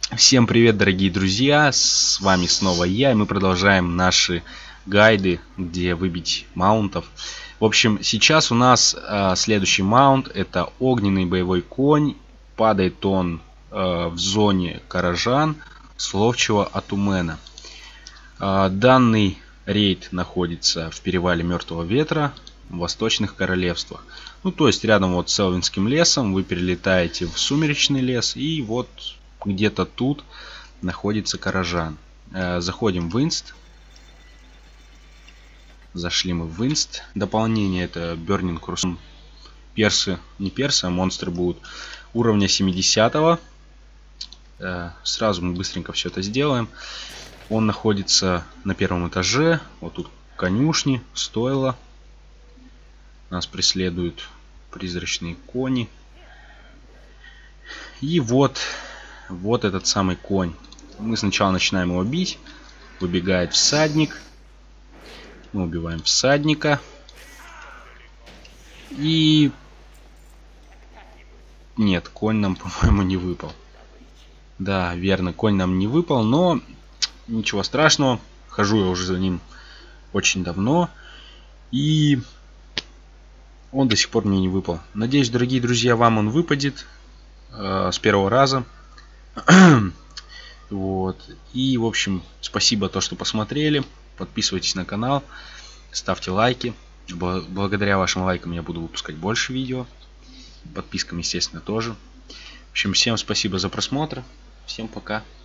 Всем привет, дорогие друзья! С вами снова я, и мы продолжаем наши гайды, где выбить маунтов. В общем, сейчас у нас следующий маунт. Это огненный боевой конь. Падает он в зоне Каражан с ловчего Атумена. Данный рейд находится в перевале Мертвого Ветра в Восточных Королевствах. Ну, то есть рядом вот с Элвинским лесом вы перелетаете в Сумеречный лес, и вот где-то тут находится Каражан. Заходим в Инст. Зашли мы в Инст. Дополнение это Burning Crusade. Персы, не персы, а монстры будут уровня 70-го. Сразу мы быстренько все это сделаем. Он находится на первом этаже. Вот тут конюшни, стойла. Нас преследуют призрачные кони. И вот этот самый конь. Мы сначала начинаем его бить. Выбегает всадник. Мы убиваем всадника. И... Нет, конь нам, по-моему, не выпал. Да, верно, конь нам не выпал, но ничего страшного. Хожу я уже за ним очень давно. И он до сих пор мне не выпал. Надеюсь, дорогие друзья, вам он выпадет с первого раза. Вот. И, в общем, спасибо то, что посмотрели. Подписывайтесь на канал, ставьте лайки. Благодаря вашим лайкам я буду выпускать больше видео. Подпискам, естественно, тоже. В общем, всем спасибо за просмотр. Всем пока.